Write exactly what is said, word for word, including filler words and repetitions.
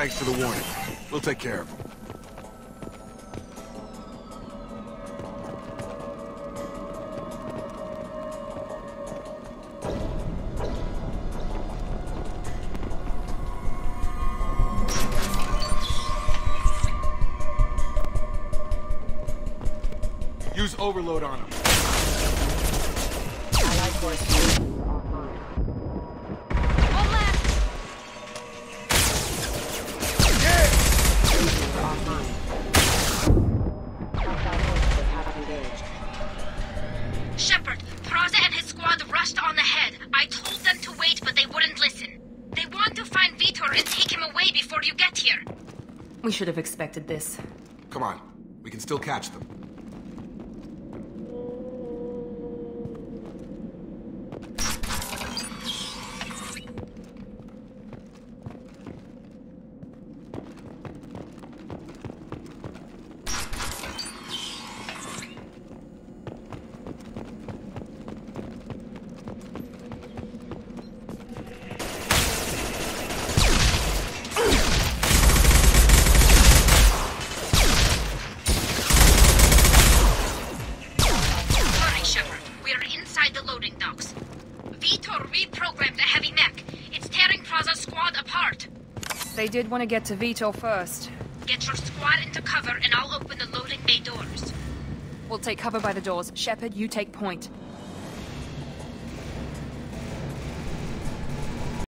Thanks for the warning. We'll take care of him. Use overload on him. Allied forces online. One left! Online. Hostile forces have engaged. Shepard, Praza and his squad rushed on ahead. I told them to wait, but they wouldn't listen. They want to find Vitor and take him away before you get here. We should have expected this. Come on. We can still catch them. They did want to get to Vitor first. Get your squad into cover and I'll open the loading bay doors. We'll take cover by the doors. Shepard, you take point.